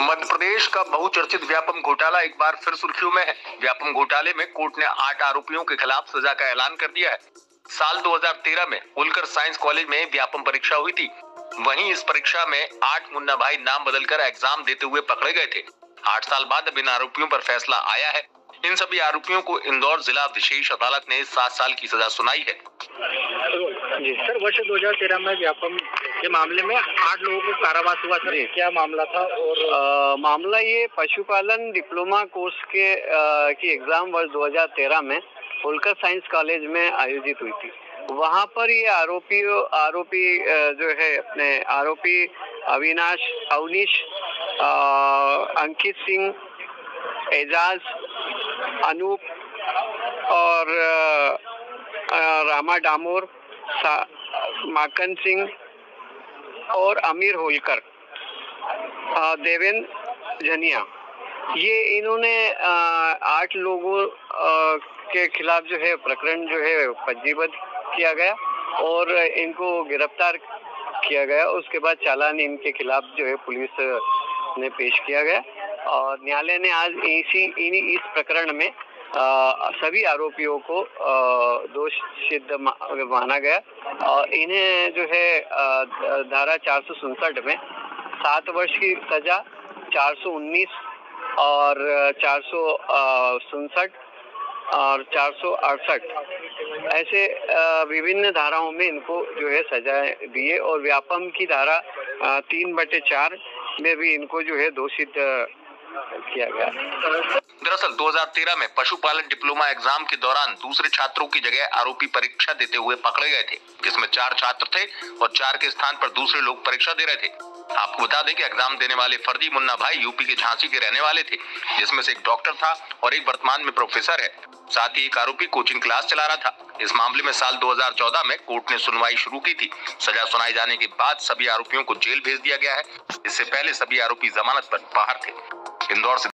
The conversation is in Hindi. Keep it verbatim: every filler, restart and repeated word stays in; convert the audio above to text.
मध्य प्रदेश का बहुचर्चित व्यापम घोटाला एक बार फिर सुर्खियों में है। व्यापम घोटाले में कोर्ट ने आठ आरोपियों के खिलाफ सजा का ऐलान कर दिया है। साल दो हज़ार तेरह में होलकर साइंस कॉलेज में व्यापम परीक्षा हुई थी। वहीं इस परीक्षा में आठ मुन्ना भाई नाम बदलकर एग्जाम देते हुए पकड़े गए थे। आठ साल बाद अब इन आरोपियों पर फैसला आया है। इन सभी आरोपियों को इंदौर जिला विशेष अदालत ने सात साल की सजा सुनाई है। जी सर, वर्ष दो हज़ार तेरह में व्यापम के मामले में आठ लोगों को कारावास हुआ सर, क्या मामला था? और आ, मामला ये पशुपालन डिप्लोमा कोर्स के आ, की एग्जाम वर्ष दो हज़ार तेरह में होलकर साइंस कॉलेज में आयोजित हुई थी। वहाँ पर ये आरोपी आरोपी जो है अपने आरोपी अविनाश अवनीश अंकित सिंह, एजाज, अनूप और रामा डामोर, माकन सिंह और अमीर होलकर, देवेंद्र झनिया, ये इन्होंने आठ लोगों के खिलाफ जो है प्रकरण जो है पंजीबद्ध किया गया और इनको गिरफ्तार किया गया। उसके बाद चालान इनके खिलाफ जो है पुलिस ने पेश किया गया और न्यायालय ने आज इसी इस प्रकरण में आ, सभी आरोपियों को दोष सिद्ध माना गया और इन्हें जो है आ, धारा चार सौ उनसठ में सात वर्ष की सजा, चार सौ उन्नीस और चार सौ उनसठ और चार सौ अड़सठ ऐसे विभिन्न धाराओं में इनको जो है सजाएं दिए और व्यापम की धारा तीन बटे चार में भी इनको जो है दोषित किया गया। दरअसल दो हज़ार तेरह में पशुपालन डिप्लोमा एग्जाम के दौरान दूसरे छात्रों की जगह आरोपी परीक्षा देते हुए पकड़े गए थे, जिसमें चार छात्र थे और चार के स्थान पर दूसरे लोग परीक्षा दे रहे थे। आपको बता दें कि एग्जाम देने वाले फर्जी मुन्ना भाई यूपी के झांसी के रहने वाले थे, जिसमें से एक डॉक्टर था और एक वर्तमान में प्रोफेसर है। साथ ही एक आरोपी कोचिंग क्लास चला रहा था। इस मामले में साल दो हज़ार चौदह में कोर्ट ने सुनवाई शुरू की थी। सजा सुनाए जाने के बाद सभी आरोपियों को जेल भेज दिया गया है। इससे पहले सभी आरोपी जमानत पर बाहर थे। इंदौर से